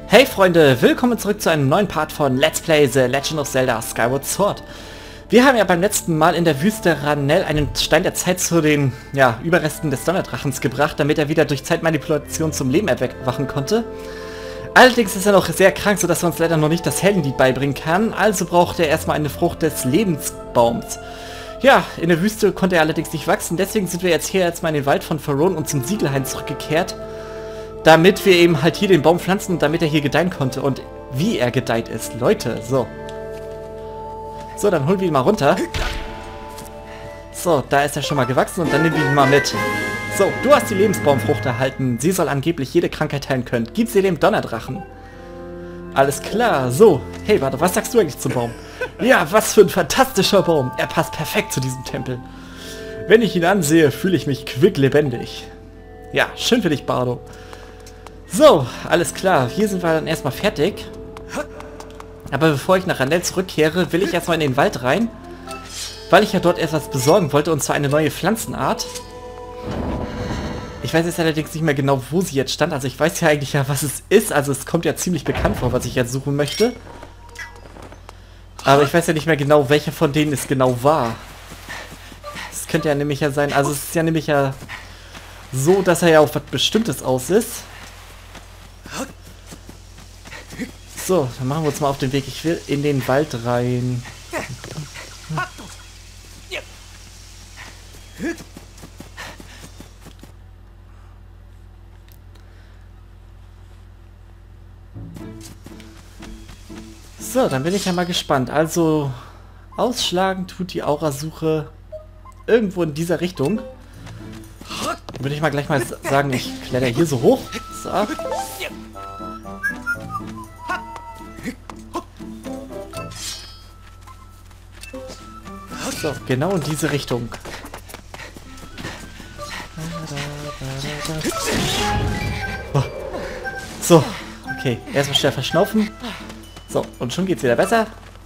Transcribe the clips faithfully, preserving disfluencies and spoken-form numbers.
Hey Freunde, willkommen zurück zu einem neuen Part von Let's Play The Legend of Zelda Skyward Sword. Wir haben ja beim letzten Mal in der Wüste Ranel einen Stein der Zeit zu den ja, Überresten des Donnerdrachens gebracht, damit er wieder durch Zeitmanipulation zum Leben erwachen konnte. Allerdings ist er noch sehr krank, sodass er uns leider noch nicht das Heldenlied beibringen kann, also braucht er erstmal eine Frucht des Lebensbaums. Ja, in der Wüste konnte er allerdings nicht wachsen, deswegen sind wir jetzt hier jetzt mal in den Wald von Faron und zum Siegelhain zurückgekehrt, damit wir eben halt hier den Baum pflanzen und damit er hier gedeihen konnte und wie er gedeiht ist. Leute, so. So, dann holen wir ihn mal runter. So, da ist er schon mal gewachsen und dann nehmen wir ihn mal mit. So, du hast die Lebensbaumfrucht erhalten. Sie soll angeblich jede Krankheit heilen können. Gib sie dem Donnerdrachen. Alles klar. So, hey, warte, was sagst du eigentlich zum Baum? Ja, was für ein fantastischer Baum. Er passt perfekt zu diesem Tempel. Wenn ich ihn ansehe, fühle ich mich quicklebendig. Ja, schön für dich, Bardo. So, alles klar. Hier sind wir dann erstmal fertig. Aber bevor ich nach Ranel zurückkehre, will ich erstmal in den Wald rein. Weil ich ja dort etwas besorgen wollte, und zwar eine neue Pflanzenart. Ich weiß jetzt allerdings nicht mehr genau, wo sie jetzt stand. Also ich weiß ja eigentlich ja, was es ist. Also es kommt ja ziemlich bekannt vor, was ich jetzt suchen möchte. Aber ich weiß ja nicht mehr genau, welche von denen es genau war. Es könnte ja nämlich ja sein, also es ist ja nämlich ja so, dass er ja auf was Bestimmtes aus ist. So, dann machen wir uns mal auf den Weg. Ich will in den Wald rein. So, dann bin ich ja mal gespannt. Also, ausschlagen tut die Aurasuche irgendwo in dieser Richtung. Dann würde ich mal gleich mal sagen, ich kletter hier so hoch. So. So, genau in diese Richtung. Oh. So, okay. Erstmal schnell verschnaufen. So, und schon geht's wieder besser.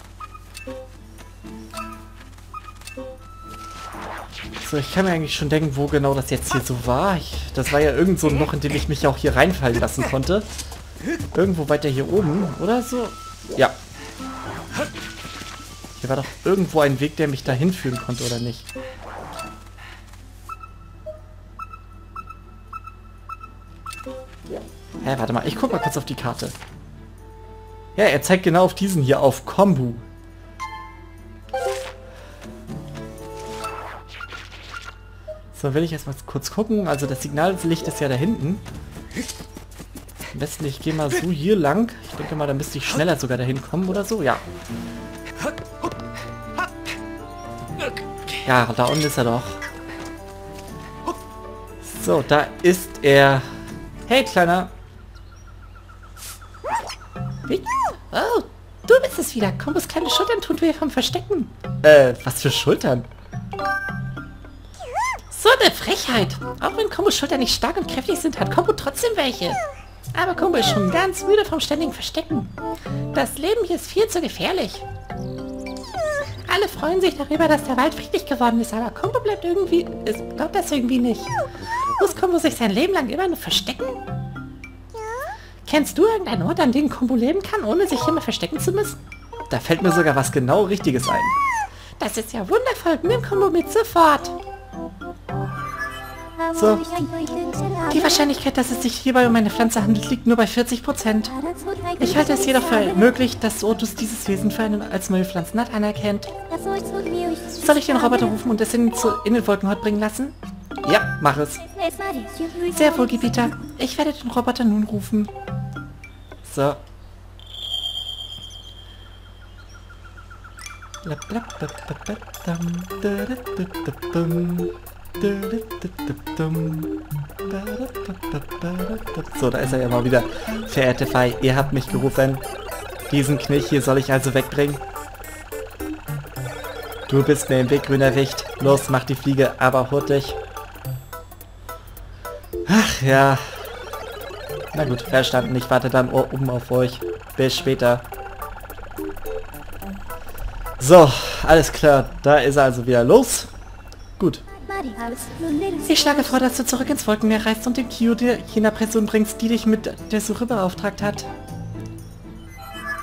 So, ich kann mir eigentlich schon denken, wo genau das jetzt hier so war. Ich, das war ja irgend so ein Loch, in dem ich mich auch hier reinfallen lassen konnte. Irgendwo weiter hier oben, oder so? Ja. Hier war doch irgendwo ein Weg, der mich dahin führen konnte, oder nicht? Hä, warte mal, ich guck mal kurz auf die Karte. Ja, er zeigt genau auf diesen hier, auf Kombu. So, will ich erstmal kurz gucken. Also das Signallicht ist ja da hinten. Am besten, ich gehe mal so hier lang. Ich denke mal, da müsste ich schneller sogar dahin kommen oder so. Ja. Ja, da unten ist er doch. So, da ist er. Hey, Kleiner. Oh, du bist es wieder. Kombos kleine Schultern tun weh vom Verstecken. Äh, was für Schultern? So eine Frechheit. Auch wenn Kombos Schultern nicht stark und kräftig sind, hat Kombo trotzdem welche. Aber Kombo ist schon ganz müde vom ständigen Verstecken. Das Leben hier ist viel zu gefährlich. Alle freuen sich darüber, dass der Wald friedlich geworden ist, aber Kombo bleibt irgendwie... Es glaubt das irgendwie nicht. Muss Kombo sich sein Leben lang immer nur verstecken? Kennst du irgendeinen Ort, an dem Kombo leben kann, ohne sich immer verstecken zu müssen? Da fällt mir sogar was genau Richtiges ein. Das ist ja wundervoll. Nimm Kombo mit sofort. So. Die Wahrscheinlichkeit, dass es sich hierbei um eine Pflanze handelt, liegt nur bei vierzig Prozent. Ich halte es jedoch für möglich, dass Otus dieses Wesen für eine als neue Pflanzenart anerkennt. Soll ich den Roboter rufen und es in, zu, in den Wolkenhort bringen lassen? Ja, mach es. Sehr wohl, Gebieter. Ich werde den Roboter nun rufen. So. So, da ist er ja mal wieder. Verehrte Fei, ihr habt mich gerufen. Diesen Knilch hier soll ich also wegbringen. Du bist mir im Weg, grüner Wicht. Los, mach die Fliege, aber hurtig. Ach ja. Na gut, verstanden. Ich warte dann oben auf euch. Bis später. So, alles klar. Da ist er also wieder los. Gut. Ich schlage vor, dass du zurück ins Wolkenmeer reist und dem Kyo jener Person bringst, die dich mit der Suche beauftragt hat.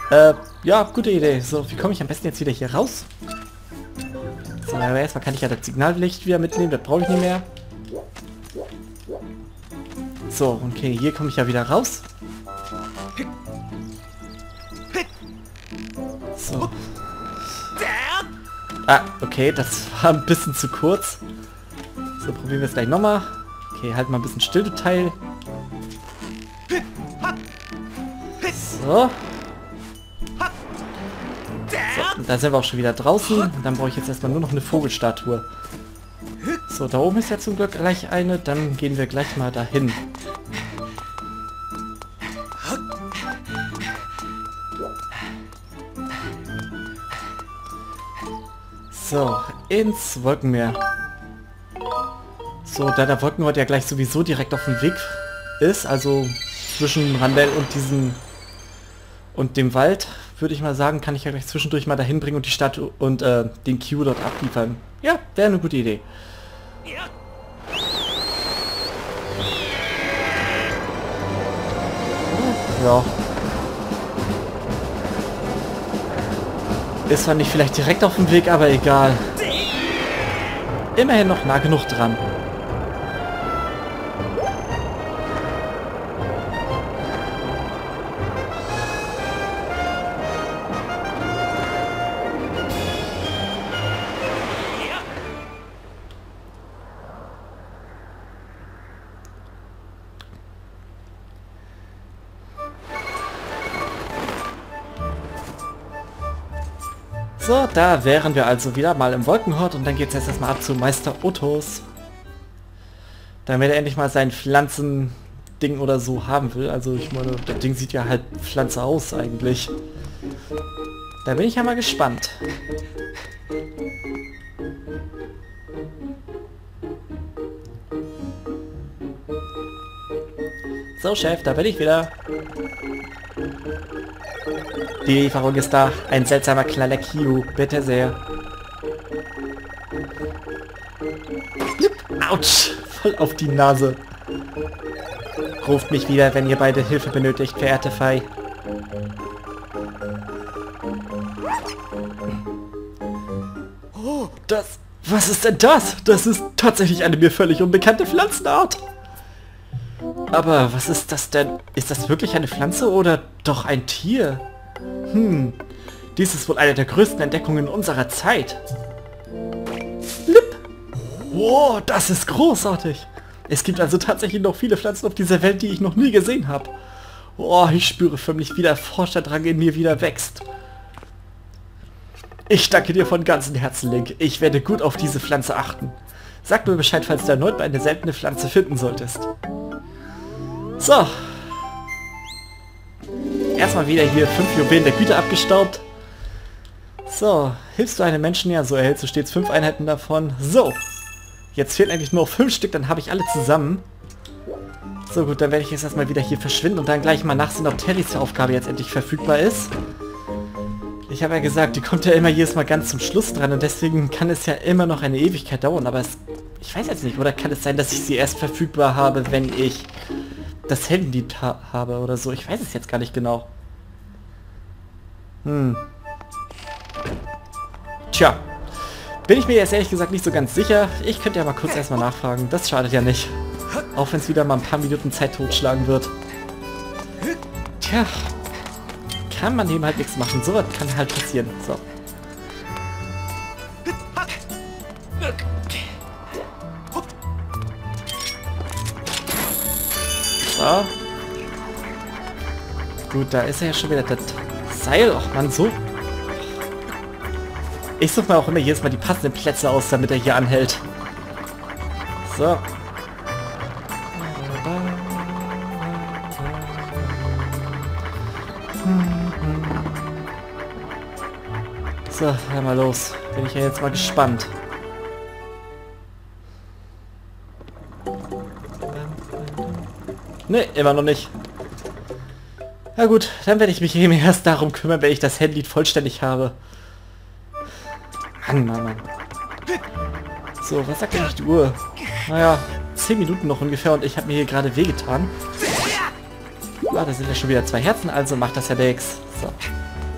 Äh, ja, gute Idee. So, wie komme ich am besten jetzt wieder hier raus? So, aber erstmal kann ich ja das Signallicht wieder mitnehmen. Das brauche ich nicht mehr. So, okay, hier komme ich ja wieder raus. So. Ah, okay, das war ein bisschen zu kurz. So, probieren wir es gleich nochmal. Okay, halt mal ein bisschen still, du Teil. So. So, und da sind wir auch schon wieder draußen. Und dann brauche ich jetzt erstmal nur noch eine Vogelstatue. So, da oben ist ja zum Glück gleich eine. Dann gehen wir gleich mal dahin. So, ins Wolkenmeer. So, da der Wolkenort ja gleich sowieso direkt auf dem Weg ist, also zwischen Randell und diesem und dem Wald, würde ich mal sagen, kann ich ja gleich zwischendurch mal dahin bringen und die Stadt und äh, den Q dort abliefern. Ja, wäre eine gute Idee. Ja. Ist zwar nicht vielleicht direkt auf dem Weg, aber egal. Immerhin noch nah genug dran. So, da wären wir also wieder mal im Wolkenhort und dann geht es jetzt erstmal ab zu Meister Otos. Damit er endlich mal sein Pflanzending oder so haben will. Also ich meine, das Ding sieht ja halt Pflanze aus eigentlich. Da bin ich ja mal gespannt. So, Chef, da bin ich wieder. Die Lieferung ist da. Ein seltsamer kleiner Kiu. Bitte sehr. Autsch! Voll auf die Nase. Ruft mich wieder, wenn ihr beide Hilfe benötigt, verehrte Fei. Oh, das... Was ist denn das? Das ist tatsächlich eine mir völlig unbekannte Pflanzenart. Aber was ist das denn? Ist das wirklich eine Pflanze oder doch ein Tier? Hm, dies ist wohl eine der größten Entdeckungen unserer Zeit. Lip. Wow, das ist großartig. Es gibt also tatsächlich noch viele Pflanzen auf dieser Welt, die ich noch nie gesehen habe. Oh, ich spüre förmlich, wie der Forscherdrang in mir wieder wächst. Ich danke dir von ganzem Herzen, Link. Ich werde gut auf diese Pflanze achten. Sag mir Bescheid, falls du erneut mal eine seltene Pflanze finden solltest. So. Erstmal wieder hier fünf Juwelen der Güte abgestaubt. So, hilfst du einem Menschen? Ja, so erhältst du stets fünf Einheiten davon. So. Jetzt fehlen eigentlich nur noch fünf Stück, dann habe ich alle zusammen. So gut, dann werde ich jetzt erstmal wieder hier verschwinden und dann gleich mal nachsehen, ob Terrys Aufgabe jetzt endlich verfügbar ist. Ich habe ja gesagt, die kommt ja immer jedes Mal ganz zum Schluss dran und deswegen kann es ja immer noch eine Ewigkeit dauern, aber es, ich weiß jetzt nicht, oder kann es sein, dass ich sie erst verfügbar habe, wenn ich das Handy ha habe oder so? Ich weiß es jetzt gar nicht genau. Hm. Tja. Bin ich mir jetzt ehrlich gesagt nicht so ganz sicher. Ich könnte ja mal kurz erstmal nachfragen. Das schadet ja nicht. Auch wenn es wieder mal ein paar Minuten Zeit totschlagen wird. Tja. Kann man eben halt nichts machen. So was kann halt passieren. So. So. Gut, da ist er ja schon wieder das Seil. Och man, so. Ich suche mir auch immer jedes Mal die passenden Plätze aus, damit er hier anhält. So. So, hör mal los. Bin ich ja jetzt mal gespannt. Ne, immer noch nicht. Na gut, dann werde ich mich eben erst darum kümmern, wenn ich das Handy vollständig habe. Mann, Mann, Mann. So, was sagt eigentlich die Uhr? Naja, zehn Minuten noch ungefähr und ich habe mir hier gerade wehgetan. Ja, da sind ja schon wieder zwei Herzen, also macht das ja nix. So.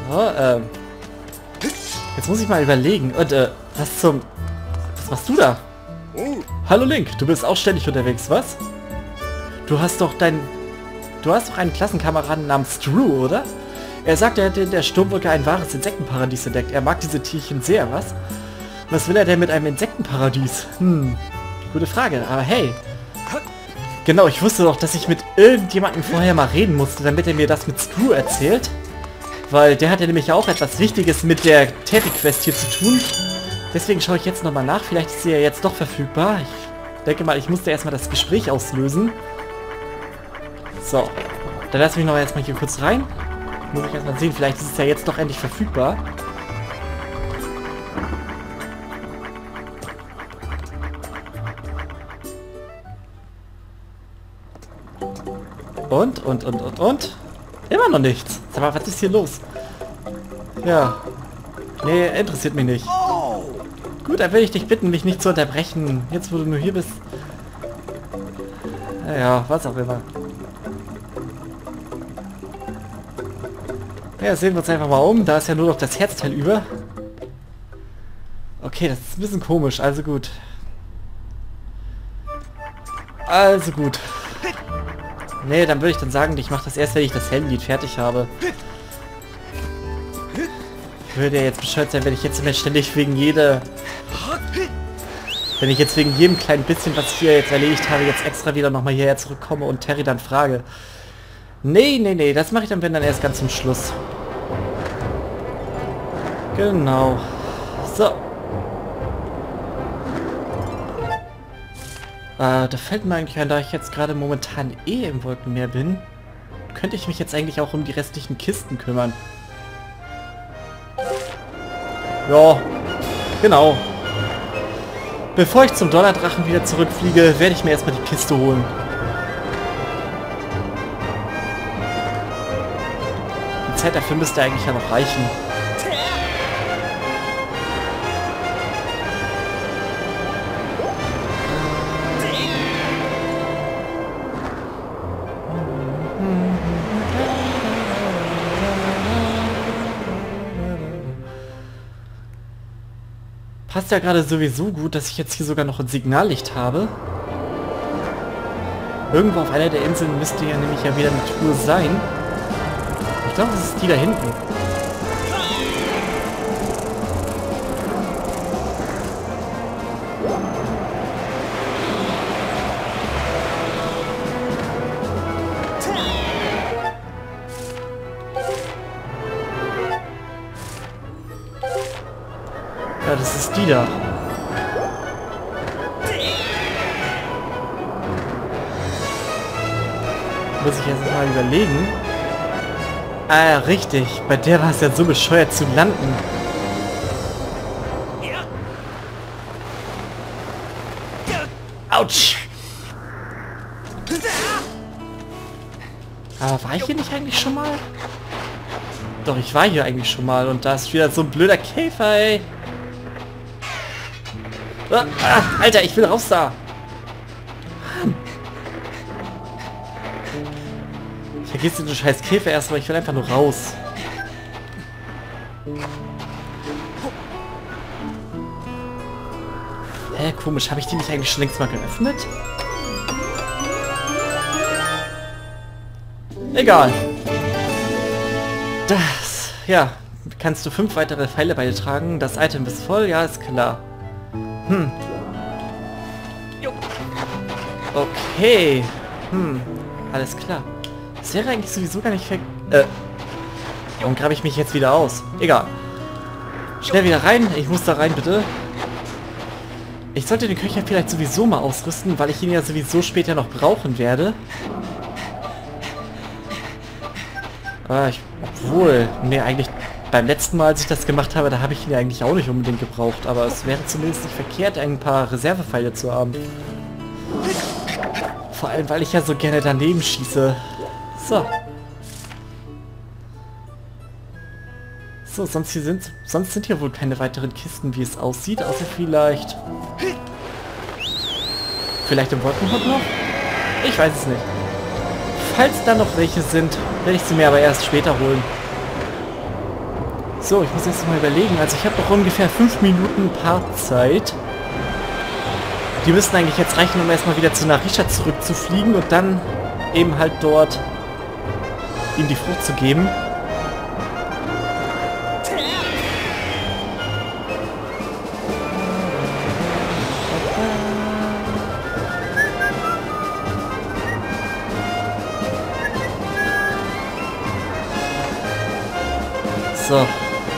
So, ähm. Jetzt muss ich mal überlegen. Und, äh, was zum... Was machst du da? Hallo Link, du bist auch ständig unterwegs, was? Du hast doch dein... Du hast doch einen Klassenkameraden namens Drew, oder? Er sagt, er hätte in der Sturmwolke ein wahres Insektenparadies entdeckt. Er mag diese Tierchen sehr, was? Was will er denn mit einem Insektenparadies? Hm, gute Frage, aber hey. Genau, ich wusste doch, dass ich mit irgendjemandem vorher mal reden musste, damit er mir das mit Drew erzählt. Weil der hatte nämlich auch etwas Wichtiges mit der Terry-Quest hier zu tun. Deswegen schaue ich jetzt nochmal nach. Vielleicht ist sie ja jetzt doch verfügbar. Ich denke mal, ich musste erstmal das Gespräch auslösen. So. Dann lass mich noch erstmal hier kurz rein. Muss ich erstmal sehen. Vielleicht ist es ja jetzt doch endlich verfügbar. Und, und, und, und, und. Immer noch nichts. Sag mal, was ist hier los? Ja. Nee, interessiert mich nicht. Gut, dann will ich dich bitten, mich nicht zu unterbrechen. Jetzt, wo du nur hier bist. Naja, was auch immer. Ja, sehen wir uns einfach mal um. Da ist ja nur noch das Herzteil über. Okay, das ist ein bisschen komisch. Also gut. Also gut. Nee, dann würde ich dann sagen, ich mache das erst, wenn ich das Heldenlied fertig habe. Ich würde ja jetzt bescheuert sein, wenn ich jetzt immer ständig wegen jeder... Wenn ich jetzt wegen jedem kleinen bisschen, was ich hier jetzt erledigt habe, jetzt extra wieder nochmal hierher zurückkomme und Terry dann frage. Nee, nee, nee, das mache ich dann, wenn dann erst ganz zum Schluss. Genau. So. Äh, da fällt mir eigentlich ein, da ich jetzt gerade momentan eh im Wolkenmeer bin, könnte ich mich jetzt eigentlich auch um die restlichen Kisten kümmern. Ja, genau. Bevor ich zum Donnerdrachen wieder zurückfliege, werde ich mir erstmal die Kiste holen. Die Zeit dafür müsste eigentlich ja noch reichen. Passt ja gerade sowieso gut, dass ich jetzt hier sogar noch ein Signallicht habe. Irgendwo auf einer der Inseln müsste ja nämlich ja wieder eine Truhe sein. Ich glaube, das ist die da hinten. Ja, das ist die da. Muss ich jetzt mal überlegen. Ah, richtig. Bei der war es ja so bescheuert zu landen. Autsch! Aber war ich hier nicht eigentlich schon mal? Doch, ich war hier eigentlich schon mal und da ist wieder so ein blöder Käfer, ey. Ah, Alter, ich will raus da. Vergiss den scheiß Käfer erstmal, ich will einfach nur raus. Hä, komisch, habe ich die nicht eigentlich schon längst mal geöffnet? Egal. Das, ja, kannst du fünf weitere Pfeile beitragen. Das Item ist voll, ja, ist klar. Hm. Okay. Hm. Alles klar. Das wäre eigentlich sowieso gar nicht ver... Äh. Warum grabe ich mich jetzt wieder aus? Egal. Schnell wieder rein. Ich muss da rein, bitte. Ich sollte den Köcher vielleicht sowieso mal ausrüsten, weil ich ihn ja sowieso später noch brauchen werde. Ah, ich... Obwohl... Nee, eigentlich... Beim letzten Mal, als ich das gemacht habe, da habe ich ihn ja eigentlich auch nicht unbedingt gebraucht. Aber es wäre zumindest nicht verkehrt, ein paar Reservepfeile zu haben. Vor allem, weil ich ja so gerne daneben schieße. So. So, sonst hier sind... Sonst sind hier wohl keine weiteren Kisten, wie es aussieht. Außer vielleicht... Vielleicht im Wolkenhund noch? Ich weiß es nicht. Falls da noch welche sind, werde ich sie mir aber erst später holen. So, ich muss jetzt mal überlegen. Also ich habe noch ungefähr fünf Minuten Partzeit. Die müssten eigentlich jetzt reichen, um erstmal wieder zu Narisha zurückzufliegen und dann eben halt dort ihm die Frucht zu geben. So.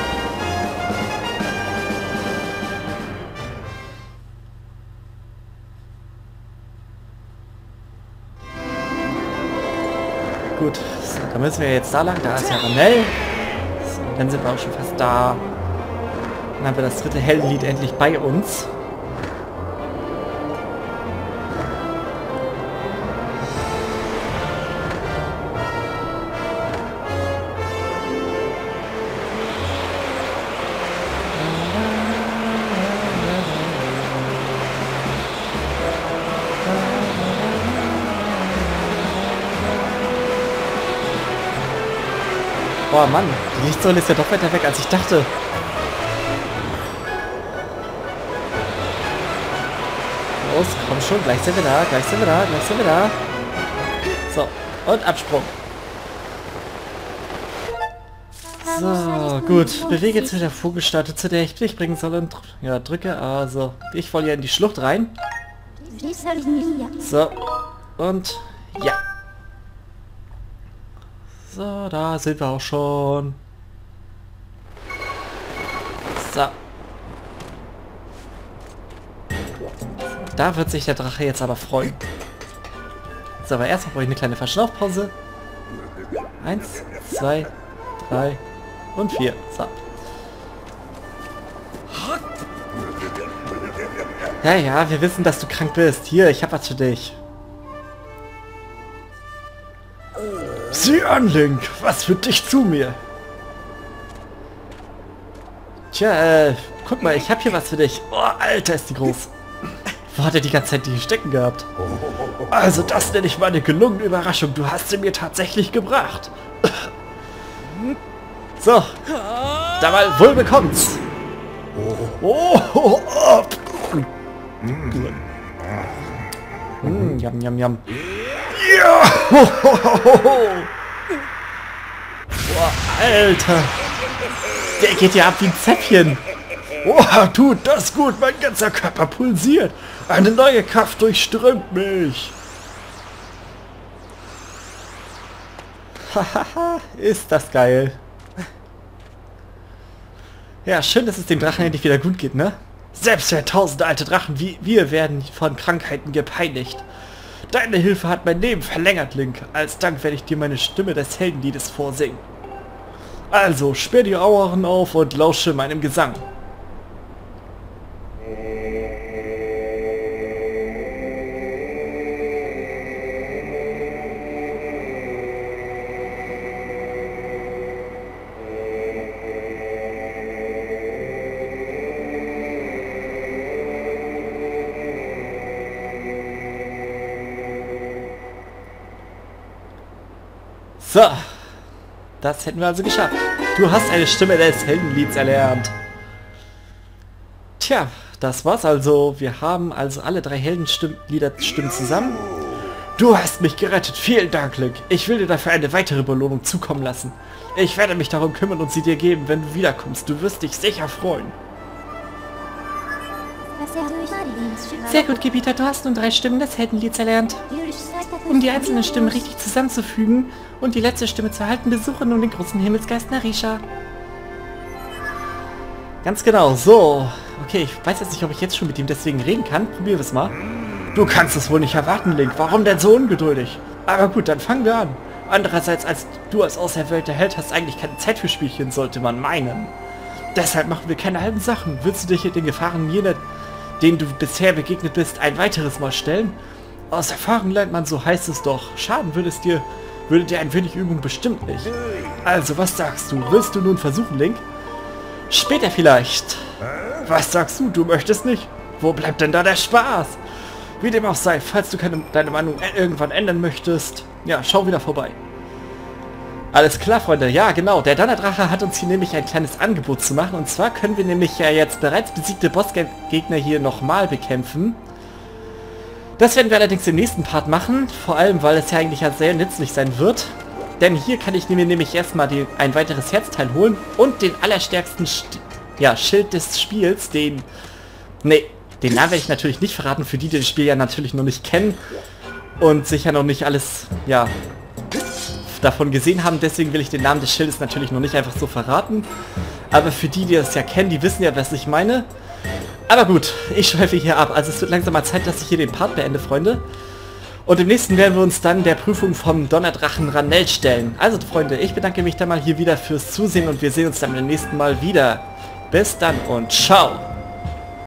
Gut, so, da müssen wir jetzt da lang, da ist ja Ranel. So, dann sind wir auch schon fast da. Dann haben wir das dritte Heldenlied endlich bei uns. Boah, Mann, die Lichtsäule ist ja doch weiter weg, als ich dachte. Los, komm schon, gleich sind wir da, gleich sind wir da, gleich sind wir da. So, und Absprung. So, gut. Bewege zu der Vogelstatue, zu der ich dich bringen soll und ja, drücke. Also, ich wollte ja in die Schlucht rein. So, und ja. So, da sind wir auch schon. So. Da wird sich der Drache jetzt aber freuen. So, aber erstmal brauche ich eine kleine Verschnaufpause. Eins, zwei, drei und vier. So. Ja, ja, wir wissen, dass du krank bist. Hier, ich hab was für dich. Sieh an, Link, was führt dich zu mir? Tja, äh, guck mal, ich hab hier was für dich. Oh, Alter, ist die groß. Wo hat er die ganze Zeit die stecken gehabt? Also das nenne ich mal eine gelungene Überraschung. Du hast sie mir tatsächlich gebracht. So, da mal wohl bekommt's. Oh, oh, oh. Mm, yum, yum, yum. Ja! Boah, Alter! Der geht ja ab wie ein Zäpfchen! Oh, tut das gut, mein ganzer Körper pulsiert! Eine neue Kraft durchströmt mich! Hahaha, ist das geil! Ja, schön, dass es dem Drachen endlich wieder gut geht, ne? Selbst der tausende alte Drachen wie wir werden von Krankheiten gepeinigt. Deine Hilfe hat mein Leben verlängert, Link. Als Dank werde ich dir meine Stimme des Heldenliedes vorsingen. Also, sperr die Ohren auf und lausche meinem Gesang. So, das hätten wir also geschafft. Du hast eine Stimme des Heldenlieds erlernt. Tja, das war's also. Wir haben also alle drei Heldenliederstimmen zusammen. Du hast mich gerettet. Vielen Dank, Link. Ich will dir dafür eine weitere Belohnung zukommen lassen. Ich werde mich darum kümmern und sie dir geben, wenn du wiederkommst. Du wirst dich sicher freuen. Sehr gut, Gebieter. Du hast nun drei Stimmen des Heldenlieds erlernt. Um die einzelnen Stimmen richtig zusammenzufügen und die letzte Stimme zu erhalten, besuche nun den großen Himmelsgeist Narisha. Ganz genau, so. Okay, ich weiß jetzt nicht, ob ich jetzt schon mit ihm deswegen reden kann. Probier es mal. Du kannst es wohl nicht erwarten, Link. Warum denn so ungeduldig? Aber gut, dann fangen wir an. Andererseits, als du als auserwählter Held hast eigentlich keine Zeit für Spielchen, sollte man meinen. Deshalb machen wir keine halben Sachen. Willst du dich in den Gefahren jener, denen du bisher begegnet bist, ein weiteres Mal stellen? Aus Erfahrung lernt man, so heißt es doch. Schaden würde es dir, würde dir ein wenig Übung bestimmt nicht. Also, was sagst du? Willst du nun versuchen, Link? Später vielleicht. Was sagst du? Du möchtest nicht? Wo bleibt denn da der Spaß? Wie dem auch sei, falls du keine, deine Meinung irgendwann ändern möchtest, ja, schau wieder vorbei. Alles klar, Freunde. Ja, genau. Der Donnerdrache hat uns hier nämlich ein kleines Angebot zu machen. Und zwar können wir nämlich ja jetzt bereits besiegte Bossgegner hier nochmal bekämpfen. Das werden wir allerdings im nächsten Part machen. Vor allem, weil es ja eigentlich ja sehr nützlich sein wird. Denn hier kann ich mir nämlich erstmal die, ein weiteres Herzteil holen. Und den allerstärksten St ja, Schild des Spiels, den... Nee, den Namen werde ich natürlich nicht verraten. Für die, die das Spiel ja natürlich noch nicht kennen. Und sicher noch nicht alles, ja... davon gesehen haben, deswegen will ich den Namen des Schildes natürlich noch nicht einfach so verraten. Aber für die, die das ja kennen, die wissen ja, was ich meine. Aber gut, ich schweife hier ab. Also es wird langsam mal Zeit, dass ich hier den Part beende, Freunde. Und im nächsten werden wir uns dann der Prüfung vom Donnerdrachen Ranell stellen. Also Freunde, ich bedanke mich dann mal hier wieder fürs Zusehen und wir sehen uns dann beim nächsten Mal wieder. Bis dann und ciao!